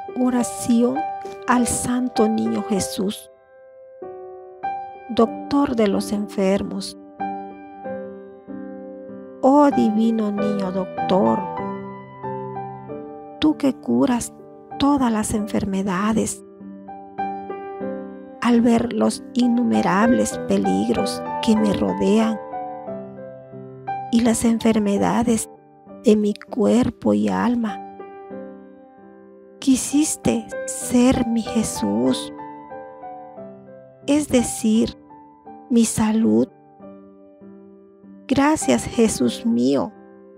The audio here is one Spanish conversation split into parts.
Oración al Santo Niño Jesús, Doctor de los enfermos. Oh Divino Niño Doctor, tú que curas todas las enfermedades, al ver los innumerables peligros que me rodean y las enfermedades de mi cuerpo y alma, quisiste ser mi Jesús, es decir, mi salud. Gracias, Jesús mío.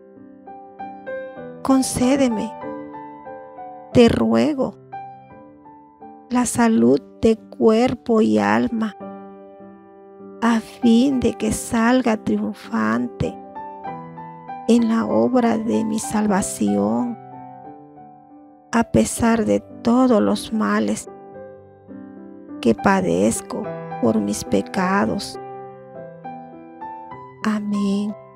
Concédeme, te ruego, la salud de cuerpo y alma, a fin de que salga triunfante en la obra de mi salvación, a pesar de todos los males que padezco por mis pecados. Amén.